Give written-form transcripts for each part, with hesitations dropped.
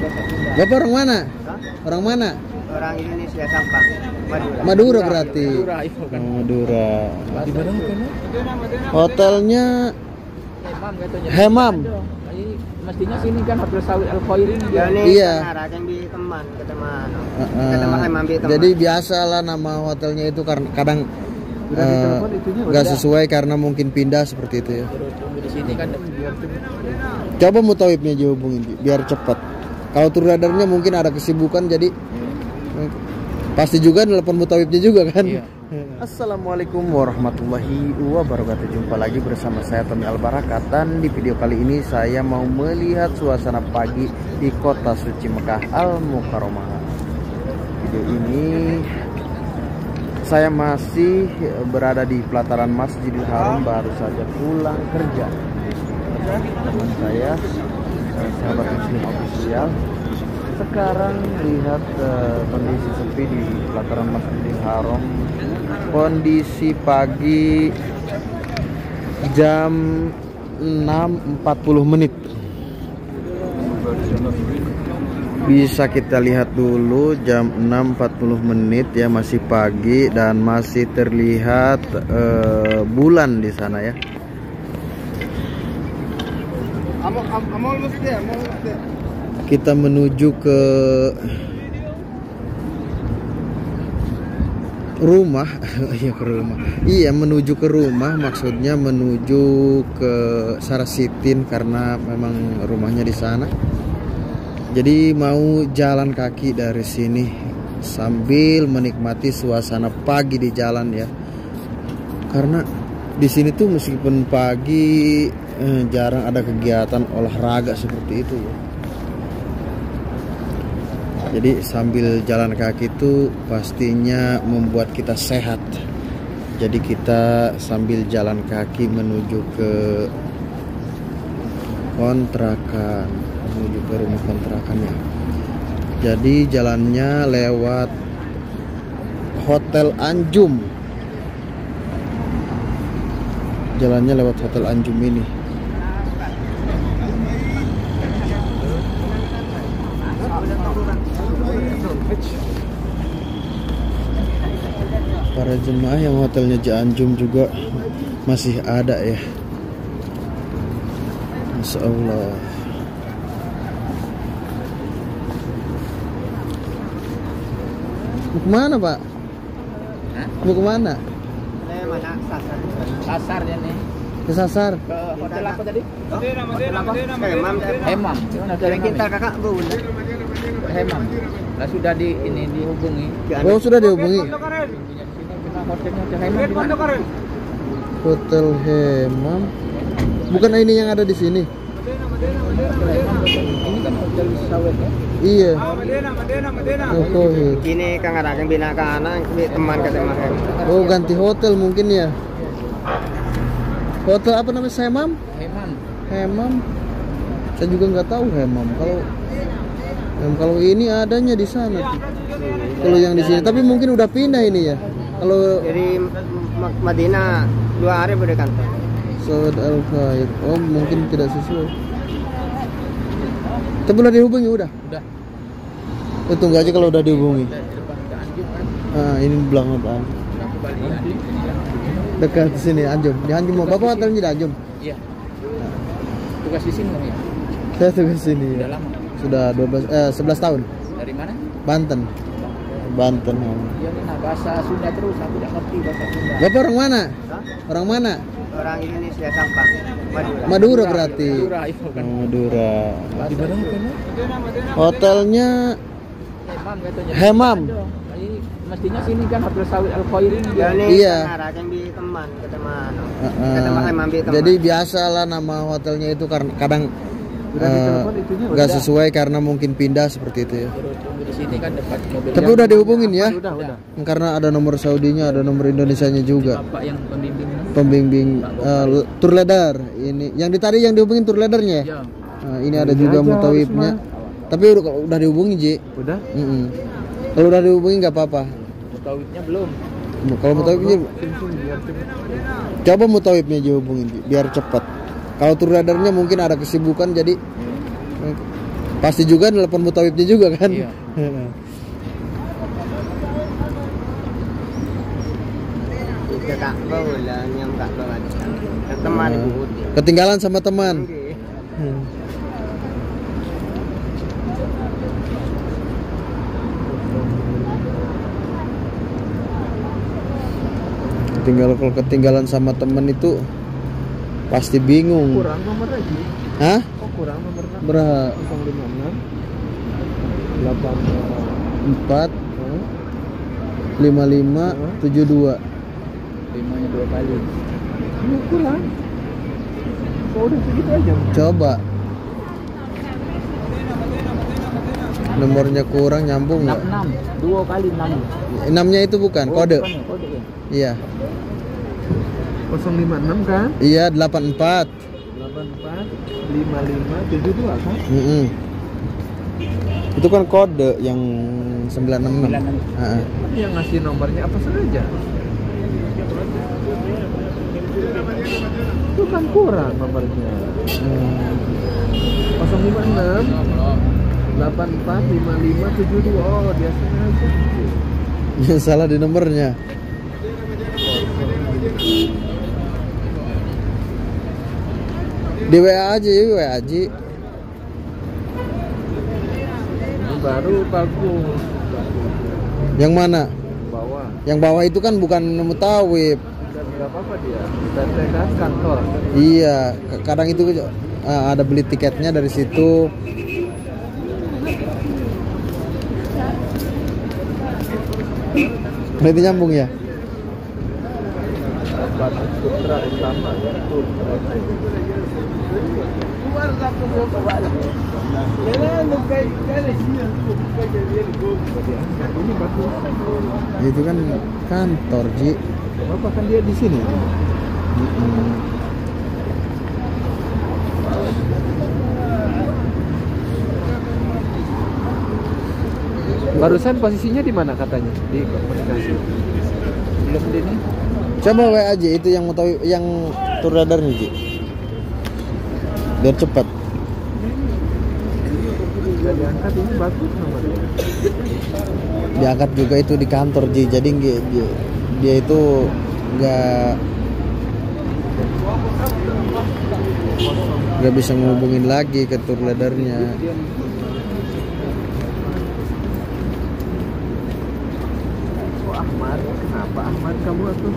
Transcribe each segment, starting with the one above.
Bapak orang mana? Hah? Orang mana? Orang Indonesia, Sampang, Madura. Madura berarti. Madura. Hotelnya Hemam katanya. Hemam. Jadi mestinya sini kan Hotel Sawit Al Khair ini dia. Iya. Yang di teman, ke teman. Jadi biasalah nama hotelnya itu karena kadang nggak sesuai karena mungkin pindah seperti itu ya. Di sini kan Coba Mutawibnya dihubungin biar cepat. Kalau tour leadernya mungkin ada kesibukan jadi pasti juga nelpon Mutawibnya juga kan. Iya. Assalamualaikum warahmatullahi wabarakatuh. Jumpa lagi bersama saya Tommy Al-Barakat. Dan di video kali ini saya mau melihat suasana pagi di kota suci Mekah Al-Mukarramah. Video ini saya masih berada di pelataran Masjidil Haram, baru saja pulang kerja. Teman saya, sahabat muslim official, sekarang lihat kondisi sepi di pelataran Masjidil Haram. Kondisi pagi jam 6.40 menit. Bisa kita lihat dulu jam 6.40 menit ya, masih pagi dan masih terlihat bulan di sana ya. Kita menuju ke rumah. Iya, menuju ke rumah, maksudnya menuju ke Sarasitin karena memang rumahnya di sana. Jadi mau jalan kaki dari sini sambil menikmati suasana pagi di jalan ya. Karena di sini tuh meskipun pagi jarang ada kegiatan olahraga seperti itu ya. Jadi sambil jalan kaki itu pastinya membuat kita sehat. Jadi kita sambil jalan kaki menuju ke kontrakan, menuju ke rumah kontrakannya. Jadi jalannya lewat Hotel Anjum. Jalannya lewat Hotel Anjum ini. Para jemaah yang hotelnya Anjum juga masih ada ya. Masya Allah. Mau kemana Pak? Hah? Mau kemana? Mana Sasar? Sasarnya nih. Ke Sasar. Ke hotel apa tadi? Hemam. Hemam. Dari kita kakak bu. Hemam. Lah sudah dihubungi. Oh, sudah dihubungi. Hotelnya ke Hemam di mana? Hotel Hemam. Bukan ini yang ada di sini. Ini kan Hotel Sawit ya. Iya. Oh, Ini kang ada yang bina ke anak, teman ke teman. oh, ganti hotel mungkin ya. Hotel apa namanya? Hemam? Hemam. Hemam. Saya juga nggak tahu Hemam. Kalau ini adanya di sana. Kalau yang di sini, tapi mungkin udah pindah ini ya. Kalau Dari Madinah 2 hari berkantor. Saud Al Khair. Oh, mungkin tidak sesuai. Tapi udah dihubungi udah. Udah. Oh, tunggu aja kalau udah dihubungi. Di depan ke Anjum kan. Ah, ini belakang Anjum. Udah kembali Anjum. Dekat sini Anjum. Di Anjum mau Bapak hotelnya di Anjum. Iya. Tugas di sini Bang ya. Saya tugas sini. Udah lama. Sudah 11 tahun. Dari mana? Banten. Banten. Iya nih, nah bahasa Sunda terus, aku tidak ngerti bahasa Sunda. Bapak orang mana? Hah? Orang mana? Orang Indonesia, Sampang, Madura. Madura berarti. Madura itu kan. Madura. Di mana kan? Hotelnya Hemam katanya. Hemam. Jadi mestinya sini kan Hotel Sawit Al Khair ini dia. Iya. Yang di teman, ke teman. Jadi biasalah nama hotelnya itu karena kadang nggak sesuai karena mungkin pindah seperti itu ya. Di sini kan dekat mobil. Tapi udah dihubungin ya. Udah. Karena ada nomor Saudinya, ada nomor Indonesianya juga. Bapak yang Pembimbing tour leader ini. Yang tadi yang dihubungin tour leadernya ya. Ya. Nah, ini ada juga Mutawibnya. Tapi udah dihubungi Ji. Udah? Kalau udah dihubungi nggak apa-apa. Mutawibnya belum. Kalau Mutawibnya, coba Mutawibnya dihubungin Ji, biar cepat. Kalau tour leadernya mungkin ada kesibukan jadi Pasti juga telepon mutawibnya juga kan? Iya. Ke Kak Bau lah, nyam Kak Bau ada. Teman ibu. Ketinggalan sama teman. Kalau ketinggalan sama teman itu pasti bingung. Kurang nomor lagi. Hah? Oh, kurang nomor Berapa? 056 4 55 72. 5-nya 2 kali. Ini kurang. Oh, udah segitu aja. Coba. Nomornya kurang, nyambung nggak? 66. 2 kali 6. 6-nya itu bukan kode. Bukan ya, kode ya. Iya. 056 kan? Iya, 84. 84 55 72 kan? Itu kan kode yang 966. 96. Heeh. Yang ngasih nomornya apa saja? Itu kan kurang nomornya. 056 84 55 72. Oh, dia sengaja. Ya, salah di nomornya. Di WA aja ya, WA aja. Ini baru bagus. Yang mana? Bawah. Yang bawah itu kan bukan mutawib. Dan nggak apa-apa dia. Dan tegas kantor. Iya, kadang itu ada beli tiketnya dari situ. Berarti nyambung ya? Putra utama ya. Ini bagus. Itu kan kantor, Ji. Bapak kan dia di sini. Barusan posisinya di mana katanya? Di komunikasi. Belum di ini. Coba WA aja itu yang mutawib, yang tur radarnya, Ji. Biar cepat. Gak diangkat, ini bagus nomornya. Diangkat juga itu di kantor, Ji. Jadi dia itu nggak bisa ngehubungin lagi ke tur radarnya. Oh, Ahmad, kenapa Ahmad kamu tuh?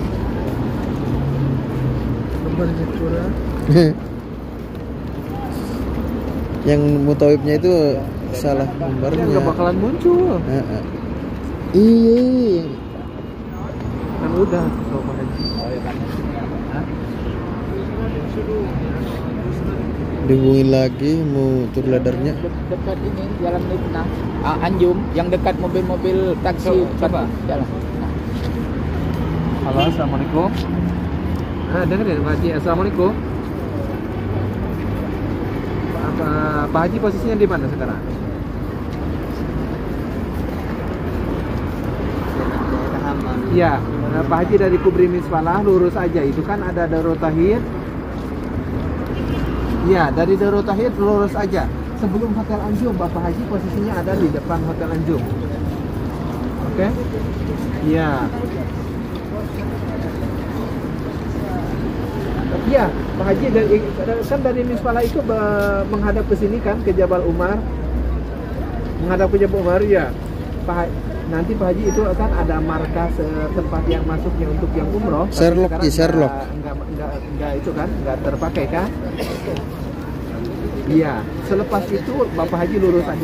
Nomornya kurang. Yang mutawibnya itu salah nomornya. Nggak bakalan muncul. Iya. Kan udah sama Haji. Dihubungin lagi mau tur radarnya. Dekat ini jalan Lipna, Anjum, yang dekat mobil-mobil taksi. Coba jalan. Halo, assalamualaikum. Dengerin Pak Haji, assalamualaikum. Pak Haji posisinya di mana sekarang? Ya, Pak Haji dari Kubri Misfalah lurus aja. Itu kan ada Darut Tahir. Ya, dari Darut Tahir lurus aja. Sebelum Hotel Anjum, Bapak Haji posisinya ada di depan Hotel Anjum. Oke? Iya. Iya, Pak Haji dari Misfalah itu menghadap ke sini kan, ke Jabal Umar. Menghadap ke Jabal Umar, ya. Nanti Pak Haji itu akan ada markas tempat yang masuknya untuk yang umroh. Sherlock, Sherlock. Enggak itu kan, enggak terpakai kan? Iya, selepas itu Bapak Haji lurus aja.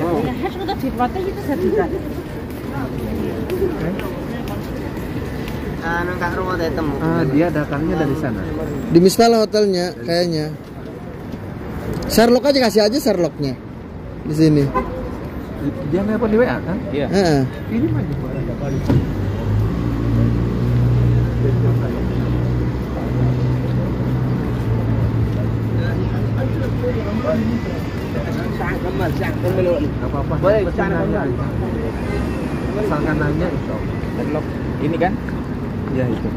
Nangkak rumah temu. Dia datangnya dari sana. Di Misfalah hotelnya kayaknya. Sherlock aja, kasih aja Sherlocknya di sini. Dia nelpon di WA kan? Iya. Ini mah juga ada kali. Apa-apa. Boleh nanya. Asalkan nanya itu. Ini kan? Iya itu.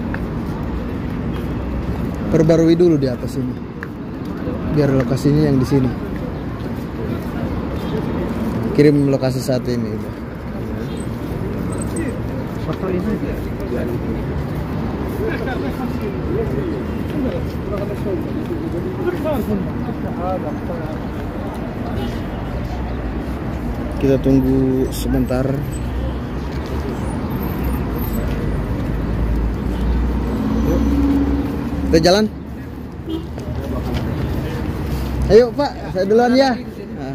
Perbarui dulu di atas ini. Biar lokasinya yang di sini. kirim lokasi saat ini. Foto ini dia. Kita tunggu sebentar. Kita jalan. Ayo Pak, saya duluan ya. Nah.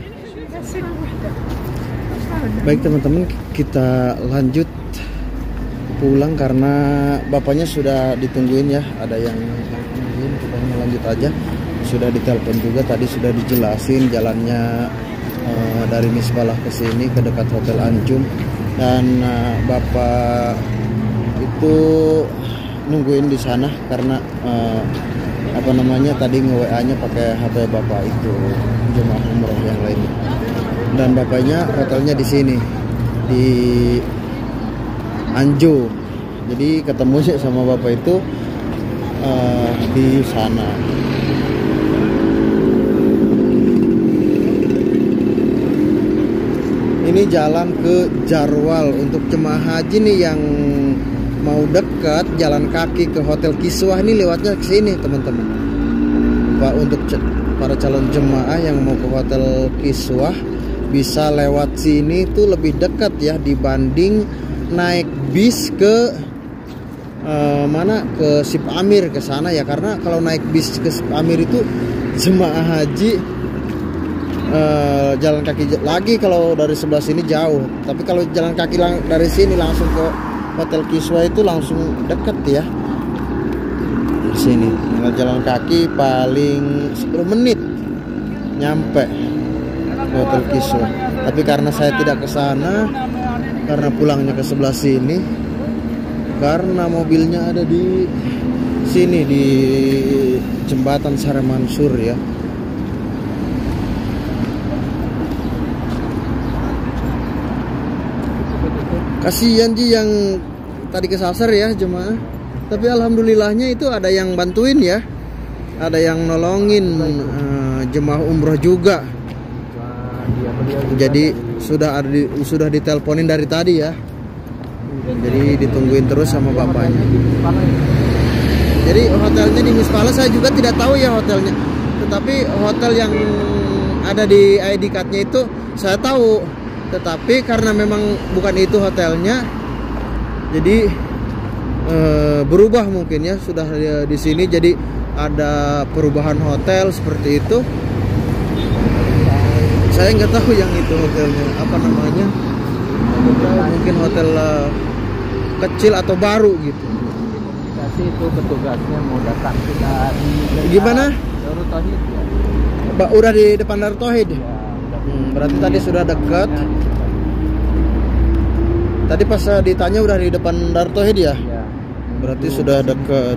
Baik teman-teman, kita lanjut pulang karena bapaknya sudah ditungguin ya. Ada yang nungguin, kita lanjut aja. Sudah ditelepon juga tadi, sudah dijelasin jalannya dari Misbalah ke sini ke dekat Hotel Anjum, dan bapak itu nungguin di sana karena apa namanya tadi nge-WA-nya pakai HP bapak itu jemaah umroh yang lainnya, dan bapaknya hotelnya di sini di Anjum, jadi ketemu sih sama bapak itu di sana. Ini jalan ke Jarwal untuk jemaah haji nih yang mau dekat jalan kaki ke Hotel Kiswah, ini lewatnya ke sini teman-teman. Pak, untuk para calon jemaah yang mau ke Hotel Kiswah bisa lewat sini tuh lebih dekat ya dibanding naik bis ke mana ke Sip Amir ke sana ya, karena kalau naik bis ke Sip Amir itu jemaah haji jalan kaki lagi, kalau dari sebelah sini jauh, tapi kalau jalan kaki dari sini langsung ke Hotel Kiswah itu langsung deket ya. Di sini jalan kaki paling 10 menit nyampe Hotel Kiswah. Tapi karena saya tidak ke sana, karena pulangnya ke sebelah sini, karena mobilnya ada di sini di jembatan Syarah Mansur ya. Kasihan Ji yang tadi kesasar ya jemaah. Tapi alhamdulillahnya itu ada yang bantuin ya. Ada yang nolongin jemaah umroh juga. Jadi sudah diteleponin dari tadi ya. Jadi ditungguin terus sama bapaknya. Jadi hotelnya di Misbalah saya juga tidak tahu ya hotelnya. Tetapi hotel yang ada di ID card-nya itu saya tahu. Tetapi karena memang bukan itu hotelnya, jadi berubah mungkin ya, sudah di sini jadi ada perubahan hotel seperti itu. Saya nggak tahu yang itu hotelnya apa namanya, mungkin hotel kecil atau baru gitu. Kasih itu petugasnya mau datang kita di gimana? Darut Tauhid ya. Udah di depan Darut Tauhid. Ya, berarti tadi sudah dekat. Tadi pas ditanya udah di depan Darut Tauhid ya? Iya. Berarti sudah dekat.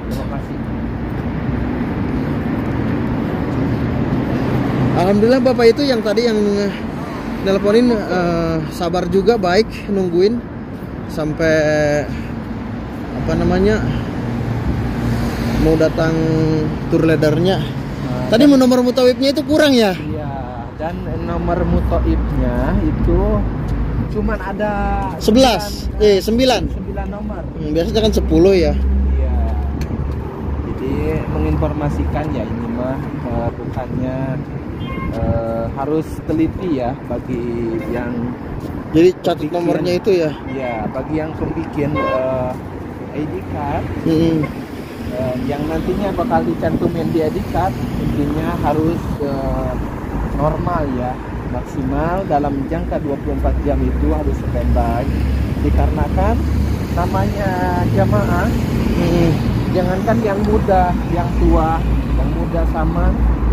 Alhamdulillah bapak itu yang tadi yang nelponin sabar juga, baik nungguin sampai apa namanya mau datang tour leadernya. Tadi nomor mutawibnya itu kurang ya? Iya, dan nomor mutawibnya itu cuman ada 9 nomor. Biasanya kan 10 ya. Iya. Jadi menginformasikan ya ini mah bukannya harus teliti ya bagi yang jadi catat nomornya itu ya. Iya, bagi yang pembikin ID card. Yang nantinya bakal dicantumin di ID card intinya harus normal ya, maksimal dalam jangka 24 jam itu harus standby, dikarenakan namanya jamaah. Jangankan yang muda, yang tua, yang muda sama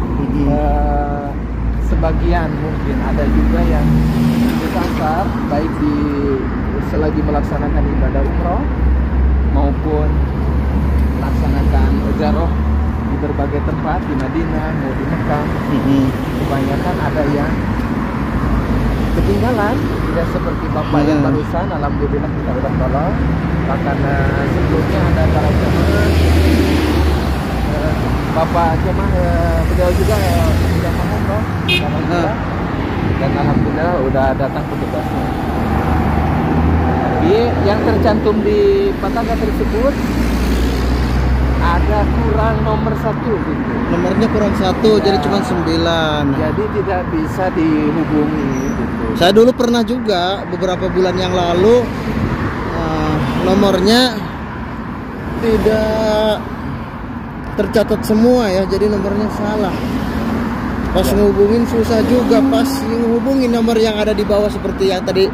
sebagian mungkin ada juga yang disasar baik di selagi melaksanakan ibadah umroh maupun melaksanakan ziarah di berbagai tempat di Madinah mau di Mekah. Kebanyakan ada yang ketinggalan, tidak seperti bapak yang barusan. Alhamdulillah kita udah tolong. Bahkan sebelumnya ada para jemaah, bapak jemaah beliau juga jemaah umroh, alhamdulillah dan alhamdulillah udah datang petugasnya. Jadi yang tercantum di pataga tersebut ada kurang nomor 1 gitu. Nomornya kurang 1 Ya. jadi cuma 9. Jadi tidak bisa dihubungi gitu. Saya dulu pernah juga beberapa bulan yang lalu nomornya tidak tercatat semua ya, jadi nomornya salah. Pas ngehubungin susah juga, pas ngehubungin nomor yang ada di bawah seperti yang tadi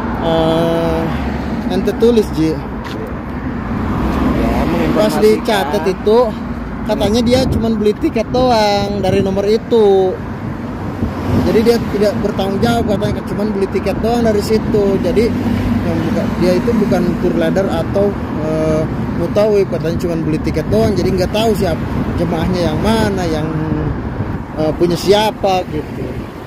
ente tulis Ji. Ya, Pas dicatat itu katanya dia cuma beli tiket doang dari nomor itu. Jadi dia tidak bertanggung jawab, katanya cuma beli tiket doang dari situ. Jadi dia itu bukan tour leader atau mutawif, katanya cuma beli tiket doang. Jadi nggak tahu siapa jemaahnya yang mana, yang punya siapa gitu.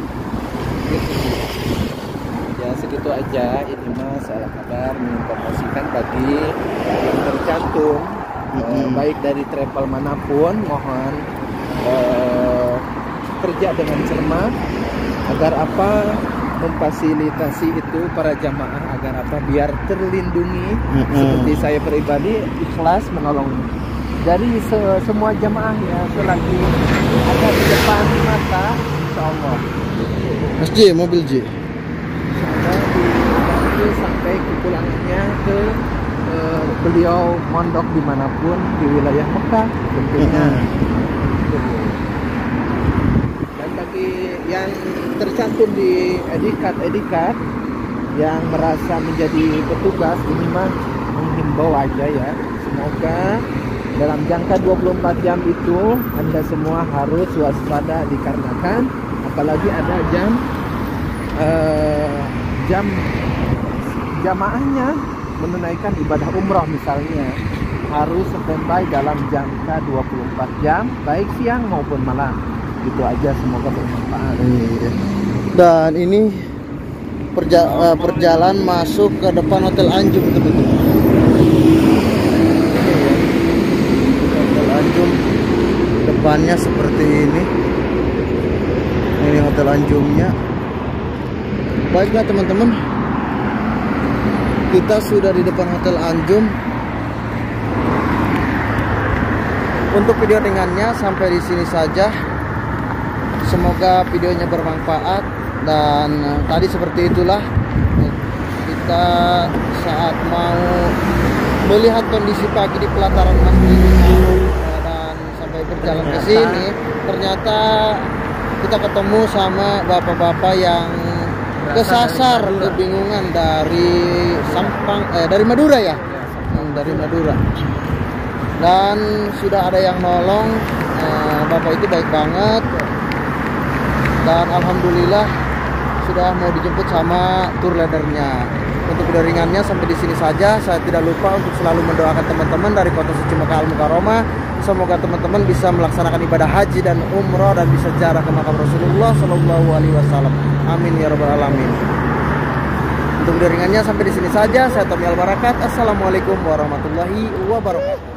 Ya segitu aja, ini mah salah kabar menginformasikan bagi yang tercantum baik dari travel manapun, mohon kerja dengan cermat agar apa, memfasilitasi itu para jamaah agar apa, biar terlindungi. Seperti saya pribadi ikhlas menolong dari semua jamaah ya, selagi ada di depan mata, insya Allah. Mas Ji, mobil Ji. Saya dibantu sampai kepulangannya ke beliau mondok dimanapun di wilayah Mekah tentunya. Dan bagi yang tercantum di edikat yang merasa menjadi petugas, ini mah menghimbau aja ya, semoga dalam jangka 24 jam itu Anda semua harus waspada, dikarenakan apalagi ada jam jamaahnya menunaikan ibadah umroh misalnya, harus standby dalam jangka 24 jam baik siang maupun malam. Itu aja, semoga bermanfaat. Dan ini perjalanan masuk ke depan Hotel Anjum teman-teman. Hotel Anjum depannya seperti ini. Ini Hotel Anjumnya. Baiklah teman-teman, kita sudah di depan Hotel Anjum. Untuk video ringannya sampai di sini saja. Semoga videonya bermanfaat. Dan tadi seperti itulah kita saat mau melihat kondisi pagi di pelataran masjid dan sampai berjalan ke sini, ternyata kita ketemu sama bapak-bapak yang kesasar, kebingungan dari Sampang, dari Madura ya, dari Madura. Dan sudah ada yang nolong, bapak itu baik banget. Dan alhamdulillah sudah mau dijemput sama tour leadernya. Untuk video ringannya sampai di sini saja. Saya tidak lupa untuk selalu mendoakan teman-teman dari kota suci Mekah Al-Mukarramah. Semoga teman-teman bisa melaksanakan ibadah haji dan umroh dan bisa ziarah ke makam Rasulullah Shallallahu Alaihi Wasallam. Amin ya rabbal alamin. Untuk video ringannya sampai di sini saja. Saya Tommy Al-Barakat. Assalamualaikum warahmatullahi wabarakatuh.